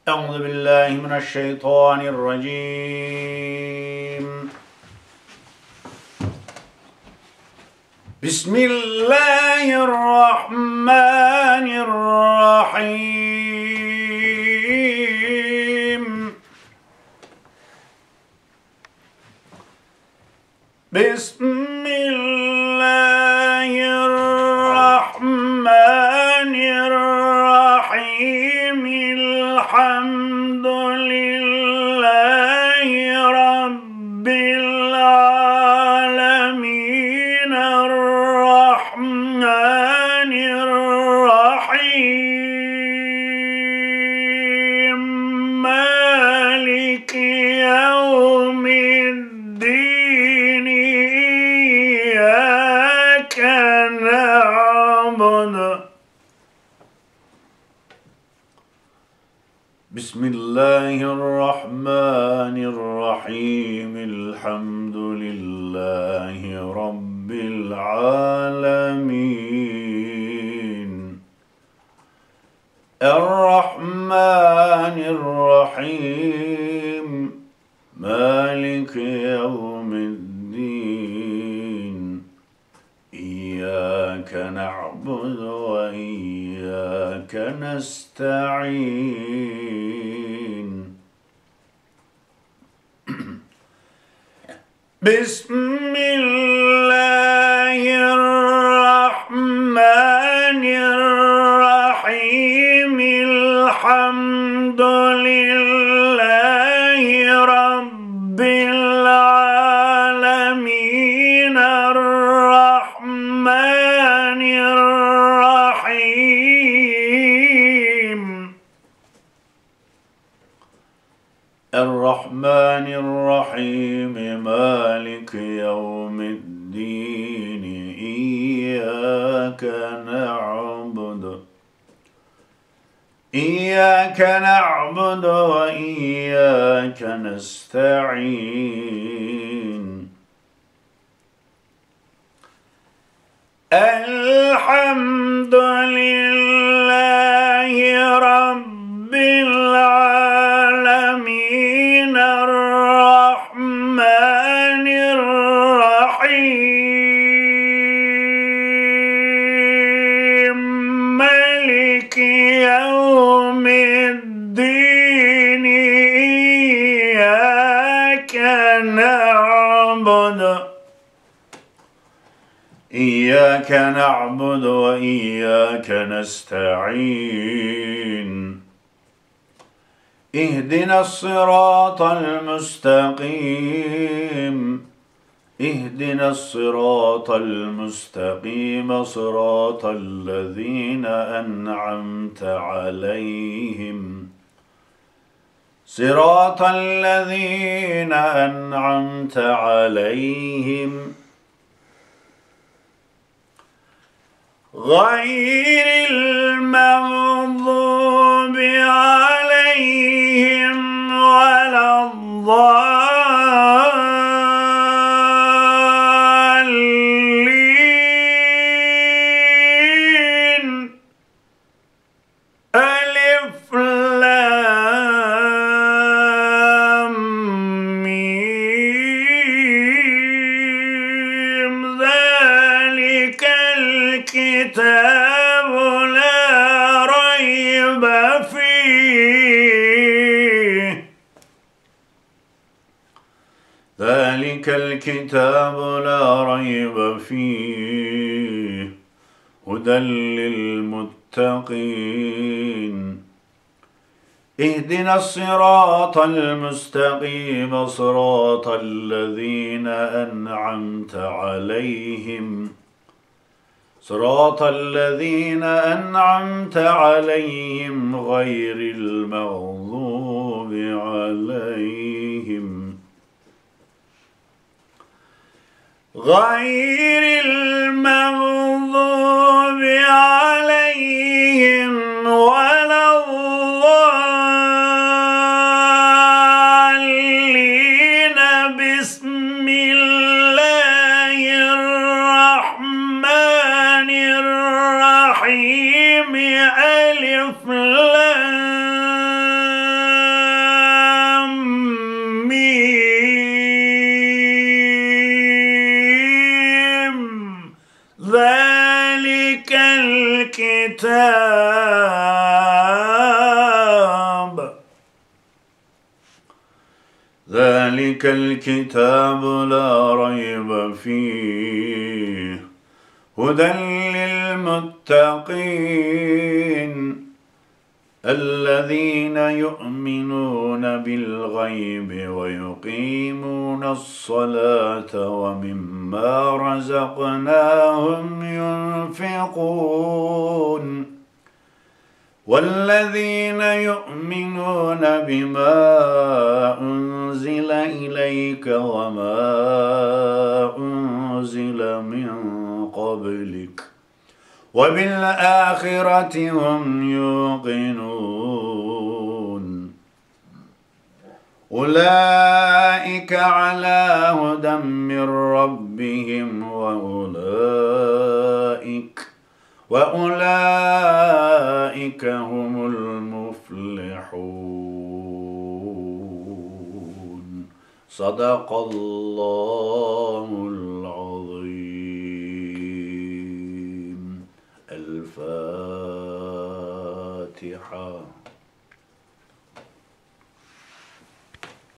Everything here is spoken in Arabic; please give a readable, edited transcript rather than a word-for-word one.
أعوذ بالله من الشيطان الرجيم. بسم الله الرحمن الرحيم. بسم الله الرحمن الرحيم. الحمد لله رب العالمين الرحمن الرحيم مالك يوم الدين. إياك نعبد. بسم الله الرحمن الرحيم. الحمد لله رب العالمين الرحمن الرحيم مالك يوم الدين. إياك نعبد وإياك نستعين. بسم الله الرحمن الرحيم. الحمد لله رب العالمين الرحمن الرحيم الرحمن الرحيم مالك يوم الدين. إياك نعبد وإياك نستعين. الحمد لله رب العالمين الرحمن الرحيم مالك يوم الدين. إياك نعبد وإياك نستعين. اهدنا الصراط المستقيم. اهدنا الصراط المستقيم صراط الذين أنعمت عليهم. صراط الذين أنعمت عليهم غير المغضوب عليهم ولا الضالين. ألف لام ميم. ذلك الكتاب لا ريب فيه. ذلك الكتاب لا ريب فيه هدى للمتقين. اهدنا الصراط المستقيم صراط الذين أنعمت عليهم. صراط الذين أنعمت عليهم غير المغضوب عليهم ولا الضالين. بسم الله الرحمن الرحيم. ألف لام حساب ذلك الكتاب لا ريب فيه هدى للمتقين الذين يؤمنون بالغيب ويقيمون الصلاة ومما رزقناهم ينفقون والذين يؤمنون بما أنزل إليك وما أنزل من قبلك وبالآخرة هم يوقنون أولئك على هدى من ربهم وأولئك هم المفلحون صدق الله العظيم. الفاتحة.